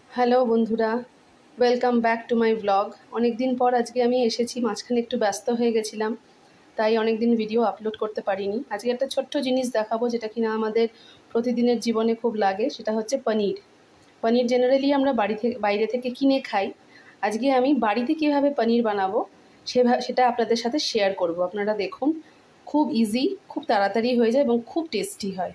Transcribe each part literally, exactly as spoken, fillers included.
Hello বন্ধুরা, welcome back to my blog. অনেক দিন পর আজকে আমি এসেছি, মাঝখানে একটু ব্যস্ত হয়ে গেছিলাম, তাই অনেক দিন ভিডিও আপলোড করতে পারিনি। আজকে একটা ছোট্ট জিনিস দেখাবো যেটা কিনা আমাদের প্রতিদিনের জীবনে খুব লাগে, সেটা হচ্ছে পনির। পনির জেনারেলি আমরা বাড়ি থেকে বাইরে থেকে কিনে খাই। আজকে আমি বাড়িতে কীভাবে পনির বানাবো সেভা সেটা আপনাদের সাথে শেয়ার করব। আপনারা দেখুন, খুব ইজি, খুব তাড়াতাড়ি হয়ে যায় এবং খুব টেস্টি হয়।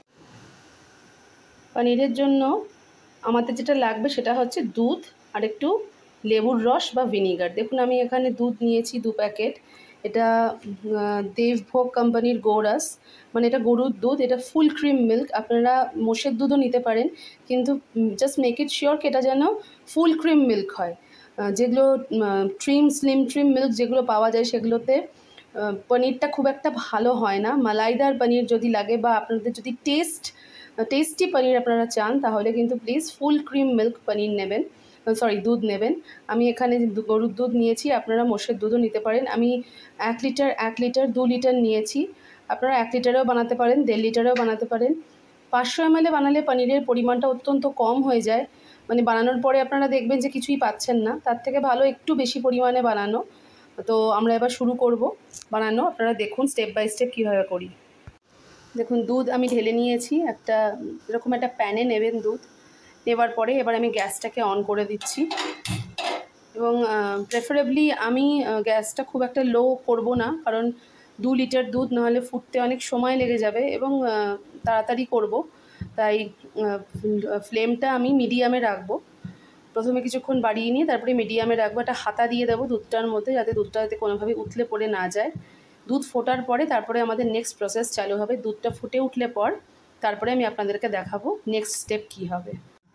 পনিরের জন্য আমাদের যেটা লাগবে সেটা হচ্ছে দুধ আর একটু লেবুর রস বা ভিনিগার। দেখুন আমি এখানে দুধ নিয়েছি দু প্যাকেট। এটা দেবভোগ কোম্পানির গৌরাস, মানে এটা গরুর দুধ, এটা ফুল ক্রিম মিল্ক। আপনারা মোষের দুধও নিতে পারেন, কিন্তু জাস্ট মেক ইট শিওর কি এটা যেন ফুল ক্রিম মিল্ক হয়। যেগুলো ট্রিম স্লিম ট্রিম মিল্ক যেগুলো পাওয়া যায় সেগুলোতে পনিরটা খুব একটা ভালো হয় না। মালাইদার পনির যদি লাগে বা আপনাদের যদি টেস্ট টেস্টি পনির আপনারা চান, তাহলে কিন্তু please full cream milk paneer নেবেন, সরি দুধ নেবেন। আমি এখানে গরুর দুধ নিয়েছি, আপনারা মোষের দুধও নিতে পারেন। আমি এক লিটার এক লিটার দু লিটার নিয়েছি। আপনারা এক লিটারেও বানাতে পারেন, দেড় লিটারেও বানাতে পারেন। পাঁচশো এম এলে বানালে পনিরের পরিমাণটা অত্যন্ত কম হয়ে যায়, মানে বানানোর পরে আপনারা দেখবেন যে কিছুই পাচ্ছেন না। তার থেকে ভালো একটু বেশি পরিমাণে বানানো। তো আমরা এবার শুরু করব বানানো। আপনারা দেখুন স্টেপ বাই স্টেপ কীভাবে করি। দেখুন দুধ আমি ঢেলে নিয়েছি, একটা এরকম একটা প্যানে নেবেন দুধ। নেবার পরে এবার আমি গ্যাসটাকে অন করে দিচ্ছি, এবং প্রেফারেবলি আমি গ্যাসটা খুব একটা লো করব না, কারণ দু লিটার দুধ নাহলে ফুটতে অনেক সময় লেগে যাবে এবং তাড়াতাড়ি করব, তাই ফ্লেমটা আমি মিডিয়ামে রাখবো। প্রথমে কিছুক্ষণ বাড়িয়ে নিয়ে তারপরে মিডিয়ামে রাখবো। একটা হাতা দিয়ে দেবো দুধটার মধ্যে, যাতে দুধটা যাতে কোনোভাবে উতলে পড়ে না যায়। দুধ ফোটার পরে তারপরে আমাদের নেক্সট প্রসেস চালু হবে। দুধটা ফুটে উঠলে পর তারপরে আমি আপনাদেরকে দেখাবো নেক্সট স্টেপ কী হবে।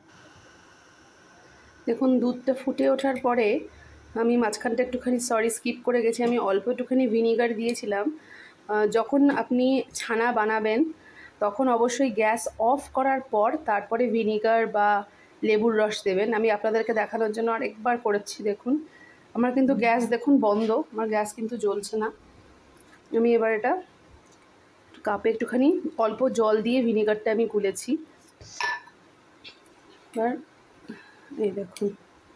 দেখুন দুধটা ফুটে ওঠার পরে আমি মাঝখানটা একটুখানি সরি স্কিপ করে গেছি, আমি অল্প একটুখানি ভিনিগার দিয়েছিলাম। যখন আপনি ছানা বানাবেন তখন অবশ্যই গ্যাস অফ করার পর তারপরে ভিনিগার বা লেবুর রস দেবেন। আমি আপনাদেরকে দেখানোর জন্য আরেকবার করেছি। দেখুন আমার কিন্তু গ্যাস দেখুন বন্ধ, আমার গ্যাস কিন্তু জ্বলছে না। আমি এবার এটা কাপে একটুখানি অল্প জল দিয়ে ভিনিগারটা আমি গুলেছি। এবার এই দেখুন,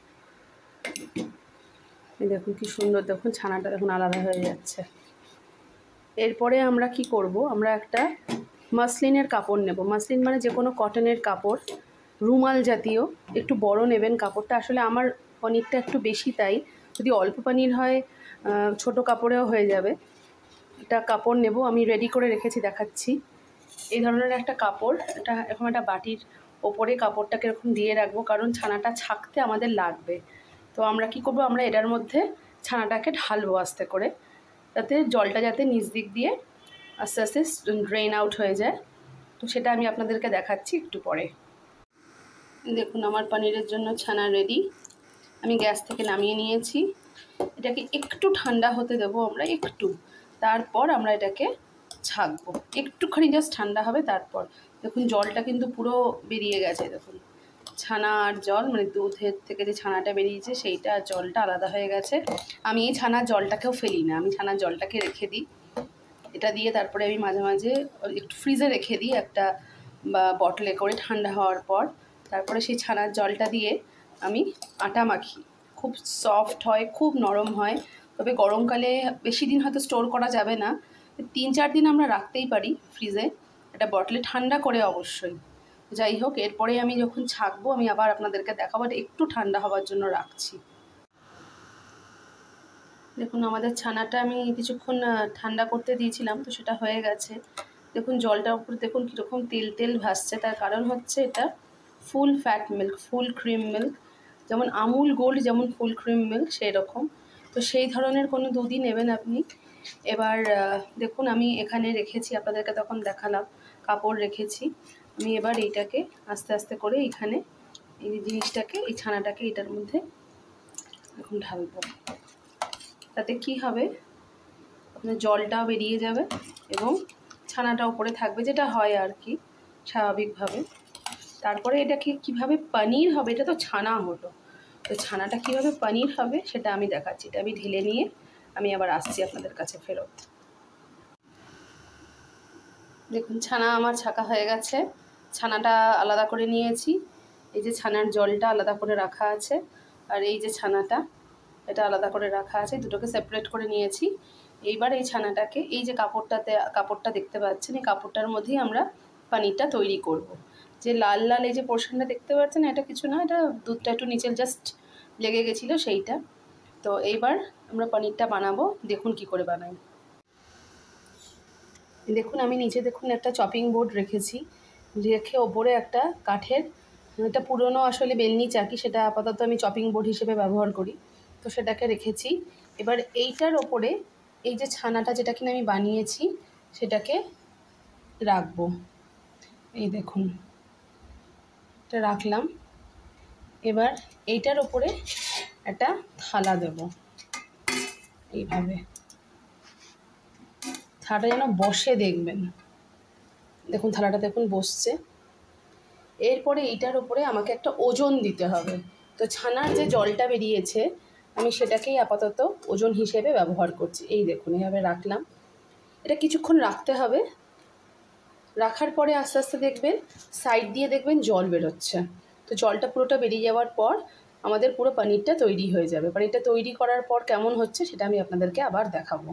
এই দেখুন কি সুন্দর, দেখুন ছানাটা দেখুন আলাদা হয়ে যাচ্ছে। এরপরে আমরা কি করব, আমরা একটা মাসলিনের কাপড় নেব। মাসলিন মানে যে কোনো কটনের কাপড়, রুমাল জাতীয়, একটু বড় নেবেন কাপড়টা। আসলে আমার পনিরটা একটু বেশি, তাই যদি অল্প পনির হয় ছোট কাপড়েও হয়ে যাবে। একটা কাপড় নেব, আমি রেডি করে রেখেছি, দেখাচ্ছি। এই ধরনের একটা কাপড়, এটা এরকম একটা বাটির ওপরে কাপড়টাকে এরকম দিয়ে রাখবো, কারণ ছানাটা ছাকতে আমাদের লাগবে। তো আমরা কি করব, আমরা এটার মধ্যে ছানাটাকে ঢালবো আস্তে করে, যাতে জলটা যাতে নিচ দিক দিয়ে আস্তে আস্তে ড্রেন আউট হয়ে যায়। তো সেটা আমি আপনাদেরকে দেখাচ্ছি একটু পরে। দেখুন আমার পনিরের জন্য ছানা রেডি। আমি গ্যাস থেকে নামিয়ে নিয়েছি। এটাকে একটু ঠান্ডা হতে দেবো আমরা, একটু, তারপর আমরা এটাকে ছাঁকবো। একটুখানি জাস্ট ঠান্ডা হবে তারপর। দেখুন জলটা কিন্তু পুরো বেরিয়ে গেছে, দেখুন ছানা আর জল, মানে দুধের থেকে যে ছানাটা বেরিয়েছে সেইটা আর জলটা আলাদা হয়ে গেছে। আমি এই ছানার জলটাকেও ফেলি না, আমি ছানার জলটাকে রেখে দিই। এটা দিয়ে তারপরে আমি মাঝে মাঝে একটু ফ্রিজে রেখে দিই একটা বা বটলে করে, ঠান্ডা হওয়ার পর তারপরে সেই ছানার জলটা দিয়ে আমি আটা মাখি। খুব সফট হয়, খুব নরম হয়। তবে গরমকালে বেশি দিন হয়তো স্টোর করা যাবে না, তিন চার দিন আমরা রাখতেই পারি ফ্রিজে, একটা বটলে ঠান্ডা করে অবশ্যই। যাই হোক, এরপরে আমি যখন ছাঁকবো আমি আবার আপনাদেরকে দেখাবো। একটু ঠান্ডা হওয়ার জন্য রাখছি। দেখুন আমাদের ছানাটা আমি কিছুক্ষণ ঠান্ডা করতে দিয়েছিলাম, তো সেটা হয়ে গেছে। দেখুন জলটার উপর দেখুন কীরকম তেল তেল ভাসছে, তার কারণ হচ্ছে এটা full fat milk, full cream milk. যেমন আমুল গোল্ড যেমন ফুল ক্রিম মিল্ক সেই রকম, তো সেই ধরনের কোনো দুধই নেবেন আপনি। এবার দেখুন আমি এখানে রেখেছি, আপনাদেরকে তখন দেখালাম কাপড় রেখেছি। আমি এবার এইটাকে আস্তে আস্তে করে এইখানে এই জিনিসটাকে, এই ছানাটাকে এটার মধ্যে এখন ঢালবো। তাতে কি হবে, আপনার জলটাও বেরিয়ে যাবে এবং ছানাটা উপরে থাকবে, যেটা হয় আর কি স্বাভাবিকভাবে। তারপরে এটাকে কিভাবে পনির হবে, এটা তো ছানা হলো, তো ছানাটা কিভাবে পনির হবে সেটা আমি দেখাচ্ছি। এটা আমি ঢেলে নিয়ে আমি আবার আসছি আপনাদের কাছে ফেরত। দেখুন ছানা আমার ছাকা হয়ে গেছে, ছানাটা আলাদা করে নিয়েছি। এই যে ছানার জলটা আলাদা করে রাখা আছে, আর এই যে ছানাটা এটা আলাদা করে রাখা আছে, দুটোকে সেপারেট করে নিয়েছি। এইবার এই ছানাটাকে এই যে কাপড়টাতে কাপড়টা দেখতে পাচ্ছেন, এই কাপড়টার মধ্যেই আমরা পনিরটা তৈরি করব। যে লাল লাল এই যে পোর্শনটা দেখতে পাচ্ছেন, এটা কিছু না, এটা দুধটা একটু নিচে জাস্ট লেগে গেছিলো সেইটা। তো এইবার আমরা পনিরটা বানাবো, দেখুন কি করে বানাই। দেখুন আমি নিচে দেখুন একটা চপিং বোর্ড রেখেছি, রেখে ওপরে একটা কাঠের, এটা পুরনো আসলে বেলনি চাকি, সেটা আপাতত আমি চপিং বোর্ড হিসেবে ব্যবহার করি, তো সেটাকে রেখেছি। এবার এইটার ওপরে এই যে ছানাটা যেটা কিনা আমি বানিয়েছি সেটাকে রাখবো। এই দেখুন এটা রাখলাম। এবার এইটার ওপরে একটা থালা দেব, এইভাবে থালাটা যেন বসে, দেখবেন দেখুন থালাটা দেখুন বসছে। এরপরে এইটার উপরে আমাকে একটা ওজন দিতে হবে। তো ছানার যে জলটা বেরিয়েছে আমি সেটাকেই আপাতত ওজন হিসেবে ব্যবহার করছি। এই দেখুন এইভাবে রাখলাম, এটা কিছুক্ষণ রাখতে হবে। রাখার পরে আস্তে আস্তে দেখবেন সাইড দিয়ে দেখবেন জল বেরোচ্ছে। তো জলটা পুরোটা বেরিয়ে যাওয়ার পর আমাদের পুরো পনিরটা তৈরি হয়ে যাবে। পনিরটা তৈরি করার পর কেমন হচ্ছে সেটা আমি আপনাদেরকে আবার দেখাবো।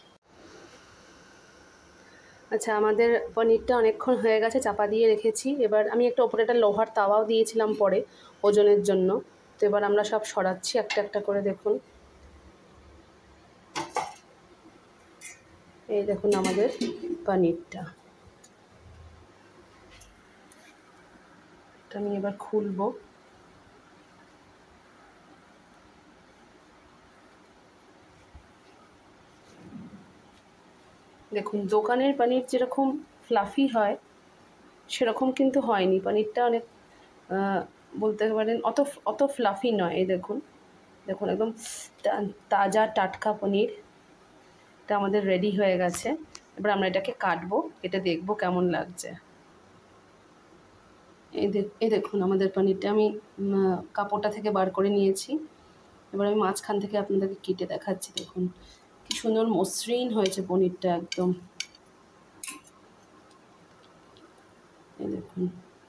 আচ্ছা, আমাদের পনিরটা অনেকক্ষণ হয়ে গেছে, চাপা দিয়ে রেখেছি। এবার আমি একটা ওপরে একটা লোহার তাওয়াও দিয়েছিলাম পরে ওজনের জন্য। তো এবার আমরা সব সরাচ্ছি একটা একটা করে। দেখুন এই দেখুন আমাদের পনিরটা, এটা আমি এবার খুলবো। দেখুন দোকানের পনির যেরকম ফ্লাফি হয় সেরকম কিন্তু হয়নি, পনিরটা অনেক বলতে পারেন অত অত ফ্লাফি নয়। এই দেখুন দেখুন একদম তাজা টাটকা পনির, এটা আমাদের রেডি হয়ে গেছে। এবার আমরা এটাকে কাটবো, এটা দেখবো কেমন লাগছে। এই এই দেখুন আমাদের পনিরটা আমি কাপড়টা থেকে বার করে নিয়েছি। এবার আমি মাঝখান থেকে আপনাদেরকে কেটে দেখাচ্ছি। দেখুন কি সুন্দর মসৃণ হয়েছে পনিরটা একদম। এই দেখুন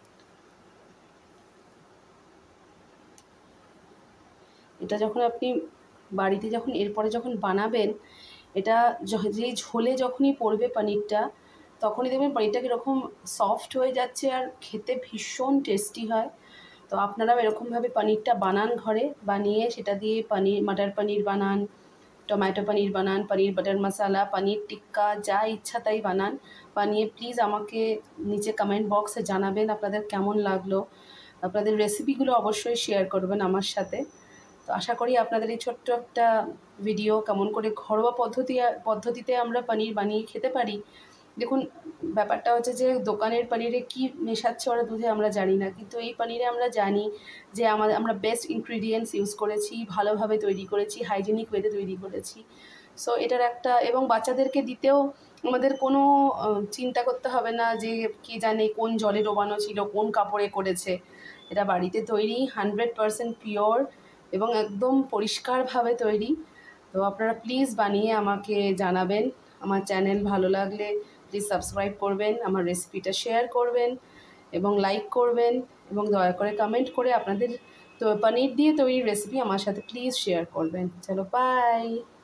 এটা যখন আপনি বাড়িতে যখন এরপরে যখন বানাবেন, এটা যেই ঝোলে যখনই পড়বে পনিরটা, তখনই দেখবেন পনিরটা কীরকম সফট হয়ে যাচ্ছে আর খেতে ভীষণ টেস্টি হয়। তো আপনারাও এরকমভাবে পনিরটা বানান ঘরে, বানিয়ে সেটা দিয়ে পনির মটর পনির বানান, টমেটো পনির বানান, পনির বাটার মশালা, পনির টিক্কা, যা ইচ্ছা তাই বানান। বানিয়ে প্লিজ আমাকে নিচে কমেন্ট বক্সে জানাবেন আপনাদের কেমন লাগলো। আপনাদের রেসিপিগুলো অবশ্যই শেয়ার করবেন আমার সাথে। তো আশা করি আপনাদের এই ছোট্ট একটা ভিডিও কেমন করে ঘরোয়া পদ্ধতি পদ্ধতিতে আমরা পনির বানিয়ে খেতে পারি। দেখুন ব্যাপারটা হচ্ছে যে দোকানের পনিরে কি মেশাচ্ছে ওরা দুধে আমরা জানি না, কিন্তু এই পনিরে আমরা জানি যে আমাদের আমরা বেস্ট ইনগ্রিডিয়েন্টস ইউজ করেছি, ভালোভাবে তৈরি করেছি, হাইজেনিক ওয়েতে তৈরি করেছি। সো এটার একটা, এবং বাচ্চাদেরকে দিতেও আমাদের কোনো চিন্তা করতে হবে না যে কি জানে কোন জলে ডোবানো ছিল, কোন কাপড়ে করেছে। এটা বাড়িতে তৈরি, হান্ড্রেড পারসেন্ট পিওর এবং একদম পরিষ্কারভাবে তৈরি। তো আপনারা প্লিজ বানিয়ে আমাকে জানাবেন। আমার চ্যানেল ভালো লাগলে প্লিজ সাবস্ক্রাইব করবেন, আমার রেসিপিটা শেয়ার করবেন এবং লাইক করবেন, এবং দয়া করে কমেন্ট করে আপনাদের তো পনির দিয়ে তৈরি রেসিপি আমার সাথে প্লিজ শেয়ার করবেন। চলো বাই।